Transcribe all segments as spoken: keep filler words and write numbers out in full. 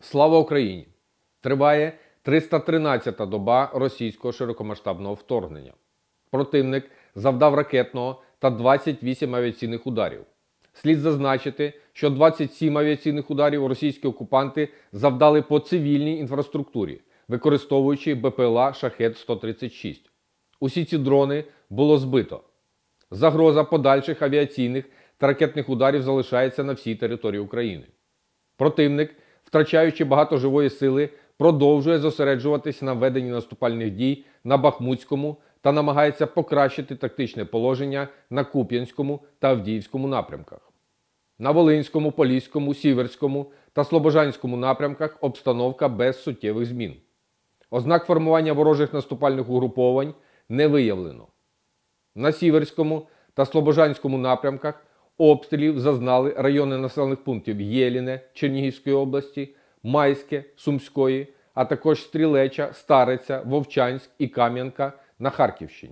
Слава Україні! Триває триста тринадцята доба російського широкомасштабного вторгнення. Противник завдав ракетного та двадцять вісім авіаційних ударів. Слід зазначити, що двадцять сім авіаційних ударів російські окупанти завдали по цивільній інфраструктурі, використовуючи Бе Пе Ел А Шахед сто тридцять шість. Усі ці дрони було збито. Загроза подальших авіаційних та ракетних ударів залишається на всій території України. Противник, втрачаючи багато живої сили, продовжує зосереджуватися на веденні наступальних дій на Бахмутському та намагається покращити тактичне положення на Куп'янському та Авдіївському напрямках. На Волинському, Поліському, Сіверському та Слобожанському напрямках обстановка без суттєвих змін. Ознак формування ворожих наступальних угруповань не виявлено. На Сіверському та Слобожанському напрямках обстрілів зазнали райони населених пунктів Єліне Чернігівської області, Майське Сумської, а також Стрілеча, Стариця, Вовчанськ і Кам'янка на Харківщині.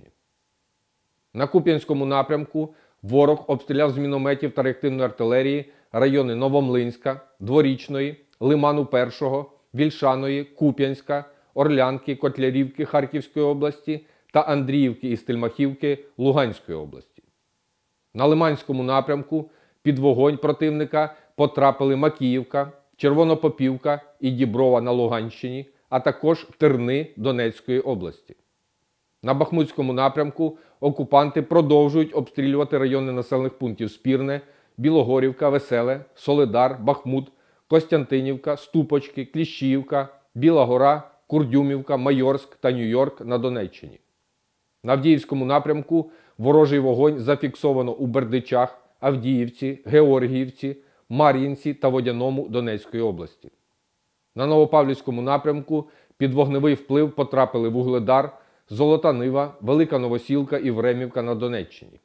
На Куп'янському напрямку ворог обстріляв з мінометів та реактивної артилерії райони Новомлинська, Дворічної, Лиману Першого, Вільшаної, Куп'янська, Орлянки, Котлярівки Харківської області та Андріївки і Стельмахівки Луганської області. На Лиманському напрямку під вогонь противника потрапили Макіївка, Червонопопівка і Діброва на Луганщині, а також Терни Донецької області. На Бахмутському напрямку окупанти продовжують обстрілювати райони населених пунктів Спірне, Білогорівка, Веселе, Солидар, Бахмут, Костянтинівка, Ступочки, Кліщіївка, Біла Гора, Курдюмівка, Майорськ та Нью-Йорк на Донеччині. На Авдіївському напрямку ворожий вогонь зафіксовано у Бердичах, Авдіївці, Георгіївці, Мар'їнці та Водяному Донецької області. На Новопавлівському напрямку під вогневий вплив потрапили Вугледар, Золота Нива, Велика Новосілка і Времівка на Донеччині.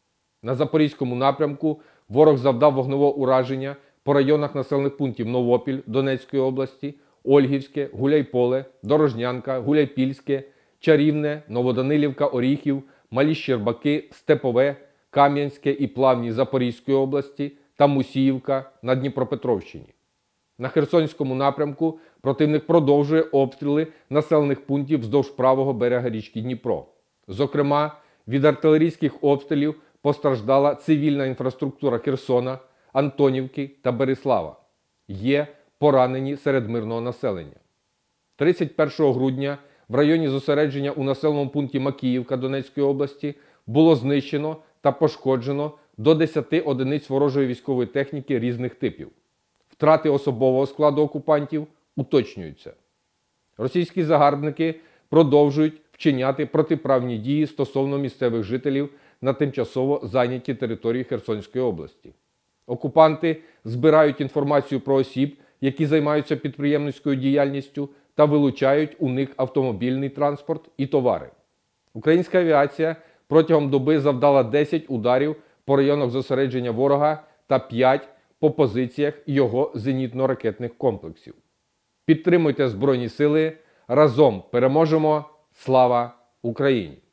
На Запорізькому напрямку ворог завдав вогневого ураження по районах населених пунктів Новопіль Донецької області, Ольгівське, Гуляйполе, Дорожнянка, Гуляйпільське, Чарівне, Новоданилівка, Оріхів, Малі Щербаки, Степове, Кам'янське і Плавні Запорізької області та Мусіївка на Дніпропетровщині. На Херсонському напрямку противник продовжує обстріли населених пунктів вздовж правого берега річки Дніпро. Зокрема, від артилерійських обстрілів постраждала цивільна інфраструктура Херсона, Антонівки та Берислава. Є поранені серед мирного населення. тридцять першого грудня в районі зосередження у населеному пункті Макіївка Донецької області було знищено та пошкоджено до десяти одиниць ворожої військової техніки різних типів. Втрати особового складу окупантів уточнюються. Російські загарбники продовжують вчиняти протиправні дії стосовно місцевих жителів на тимчасово зайнятій території Херсонської області. Окупанти збирають інформацію про осіб, які займаються підприємницькою діяльністю, та вилучають у них автомобільний транспорт і товари. Українська авіація протягом доби завдала десять ударів по районах зосередження ворога та п'ять по позиціях його зенітно-ракетних комплексів. Підтримуйте Збройні Сили, разом переможемо! Слава Україні!